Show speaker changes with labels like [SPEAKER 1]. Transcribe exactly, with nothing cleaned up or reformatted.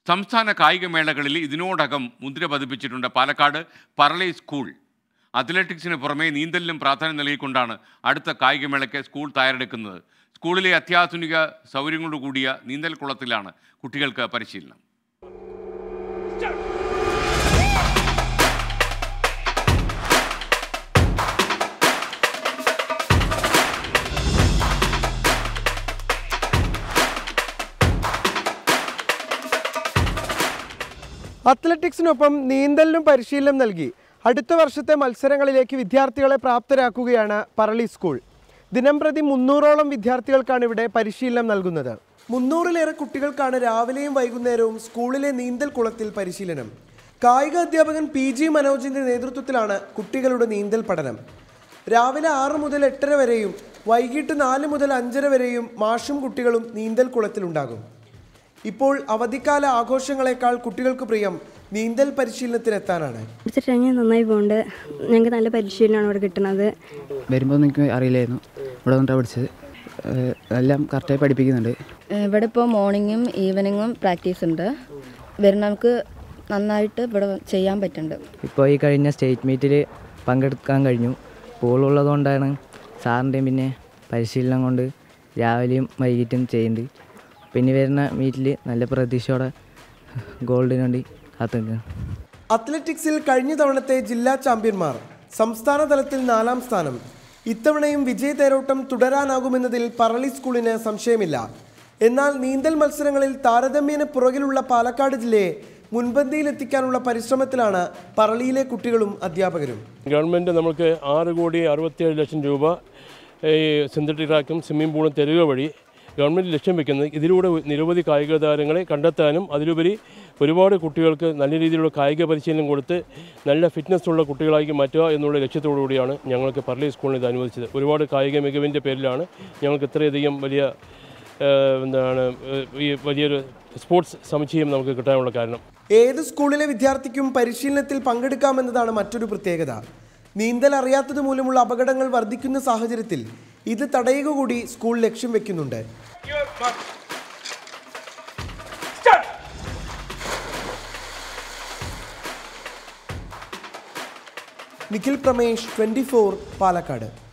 [SPEAKER 1] സംസ്ഥാന കായികമേളകളിൽ ഇതിനോടകം മുദ്ര പതിപ്പിച്ചിട്ടുണ്ട് പാലക്കാട് പറളി സ്കൂൾ. അത്ലറ്റിക്സിന് പുറമെ നീന്തലിനും പ്രാധാന്യം നൽകിക്കൊണ്ടാണ് അടുത്ത കായികമേളയ്ക്ക് സ്കൂൾ തയ്യാറെടുക്കുന്നത്. സ്കൂളിലെ അത്യാധുനിക സൗകര്യങ്ങളോടുകൂടിയ നീന്തൽ കുളത്തിലാണ് കുട്ടികൾക്ക് പരിശീലനം.
[SPEAKER 2] അത്ലറ്റിക്സിനൊപ്പം നീന്തലിനും പരിശീലനം നൽകി അടുത്ത വർഷത്തെ മത്സരങ്ങളിലേക്ക് വിദ്യാർത്ഥികളെ പ്രാപ്തരാക്കുകയാണ് പറളി സ്കൂൾ. ദിനംപ്രതി മുന്നൂറോളം വിദ്യാർത്ഥികൾക്കാണ് ഇവിടെ പരിശീലനം നൽകുന്നത്. മുന്നൂറിലേറെ കുട്ടികൾക്കാണ് രാവിലെയും വൈകുന്നേരവും സ്കൂളിലെ നീന്തൽ കുളത്തിൽ പരിശീലനം. കായിക അധ്യാപകൻ പി ജി മനോജിന്റെ നേതൃത്വത്തിലാണ് കുട്ടികളുടെ നീന്തൽ പഠനം. രാവിലെ ആറ് മുതൽ എട്ടര വരെയും വൈകിട്ട് നാല് മുതൽ അഞ്ചര വരെയും മാഷും കുട്ടികളും നീന്തൽ കുളത്തിലുണ്ടാകും. ഇപ്പോൾ അവധിക്കാല ആഘോഷങ്ങളെക്കാൾ കുട്ടികൾക്ക് പ്രിയം നീന്തൽ പരിശീലനത്തിനെത്താനാണ്.
[SPEAKER 3] നന്നായി പോകുന്നുണ്ട്. ഞങ്ങൾക്ക് നല്ല പരിശീലനമാണ് ഇവിടെ കിട്ടുന്നത്.
[SPEAKER 4] വരുമ്പോൾ എനിക്ക് അറിയില്ലായിരുന്നു, ഇവിടെ വന്നിട്ടാണ് പഠിച്ചത്. എല്ലാം കറക്റ്റായി പഠിപ്പിക്കുന്നുണ്ട്.
[SPEAKER 5] ഇവിടെ ഇപ്പോൾ മോർണിംഗും ഈവനിങ്ങും പ്രാക്ടീസ് ഉണ്ട്. വരുന്നവർക്ക് നന്നായിട്ട് ഇവിടെ ചെയ്യാൻ പറ്റുന്നുണ്ട്.
[SPEAKER 4] ഇപ്പോൾ ഈ കഴിഞ്ഞ സ്റ്റേറ്റ് മീറ്റിൽ പങ്കെടുക്കാൻ കഴിഞ്ഞു. പൂളുള്ളത് കൊണ്ടാണ് സാറിൻ്റെയും പിന്നെ പരിശീലനം കൊണ്ട് രാവിലെയും വൈകിട്ടും ചെയ്യുന്നുണ്ട്. പിന്നെ വരുന്ന മീറ്റിൽ നല്ല പ്രതീക്ഷയോടെ ഗോൾഡിന് വേണ്ടി കാത്തുനിൽക്കുന്നു.
[SPEAKER 2] അത്ലറ്റിക്സിൽ കഴിഞ്ഞ തവണത്തെ ജില്ലാ ചാമ്പ്യന്മാർ, സംസ്ഥാന തലത്തിൽ നാലാം സ്ഥാനം. ഇത്തവണയും വിജയ തേരോട്ടം തുടരാനാകുമെന്നതിൽ പറളി സ്കൂളിന് സംശയമില്ല. എന്നാൽ നീന്തൽ മത്സരങ്ങളിൽ താരതമ്യേന പുറകിലുള്ള പാലക്കാട് ജില്ലയെ മുൻപന്തിയിലെത്തിക്കാനുള്ള പരിശ്രമത്തിലാണ് പറളിയിലെ കുട്ടികളും അധ്യാപകരും.
[SPEAKER 6] ഗവൺമെൻറ് നമുക്ക് ആറ് കോടി അറുപത്തിയേഴ് ലക്ഷം രൂപ ഈ സിന്തറ്റിക് ട്രാക്കും സ്വിമ്മിംഗ് പൂളും തരിക വഴി ഗവൺമെൻറ് ലക്ഷ്യം വെക്കുന്നത് ഇതിലൂടെ നിരവധി കായിക താരങ്ങളെ കണ്ടെത്താനും അതിലുപരി ഒരുപാട് കുട്ടികൾക്ക് നല്ല രീതിയിലുള്ള കായിക പരിശീലനം കൊടുത്ത് നല്ല ഫിറ്റ്നസ് ഉള്ള കുട്ടികളാക്കി മാറ്റുക എന്നുള്ള ലക്ഷ്യത്തോടു കൂടിയാണ് ഞങ്ങൾക്ക് പറളി സ്കൂളിന് ഇത് അനുവദിച്ചത്. ഒരുപാട് കായിക മികവിൻ്റെ പേരിലാണ് ഞങ്ങൾക്ക് ഇത്രയധികം വലിയ എന്താണ് ഈ വലിയൊരു സ്പോർട്സ് സമുച്ചയം നമുക്ക് കിട്ടാനുള്ള കാരണം.
[SPEAKER 2] ഏത് സ്കൂളിലെ വിദ്യാർത്ഥിക്കും പരിശീലനത്തിൽ പങ്കെടുക്കാമെന്നതാണ് മറ്റൊരു പ്രത്യേകത. നീന്തൽ അറിയാത്തത് മൂലമുള്ള അപകടങ്ങൾ വർദ്ധിക്കുന്ന സാഹചര്യത്തിൽ ഇത് തടയുക കൂടി സ്കൂൾ ലക്ഷ്യം വെക്കുന്നുണ്ട്. Nikhil Pramesh, twenty four, Palakkad.